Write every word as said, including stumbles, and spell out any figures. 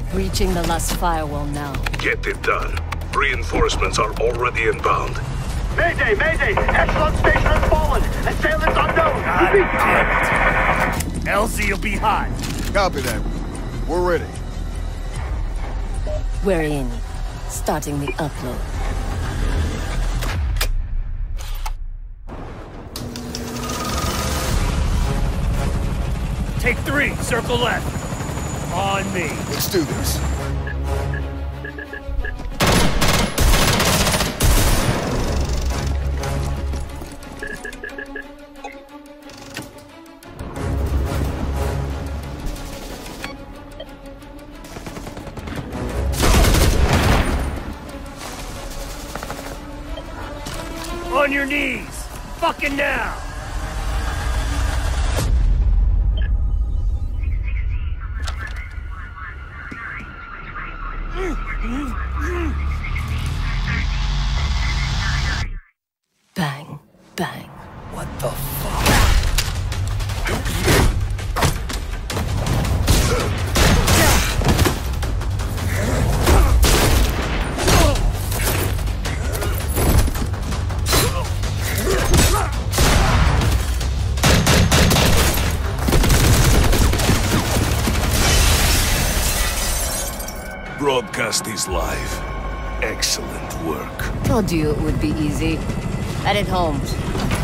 Breaching the last firewall now. Get it done. Reinforcements are already inbound. Mayday, mayday! Echelon station has fallen! Assailants unknown! God damn it! L Z will be hot. Copy that. We're ready. We're in. Starting the upload. Take three, circle left. On me. Let's do this. On your knees! Fucking now! Bang, bang. What the fuck? Broadcast is live. Excellent work. Told you it would be easy. Headed home.